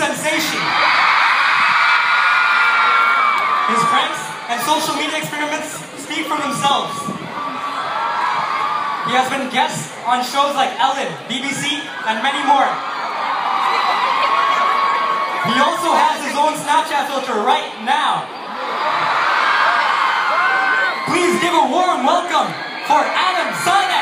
sensation. His pranks and social media experiments speak for themselves. He has been guest on shows like Ellen, BBC, and many more. He also has his own Snapchat filter right now. Please give a warm welcome for Adam Sane!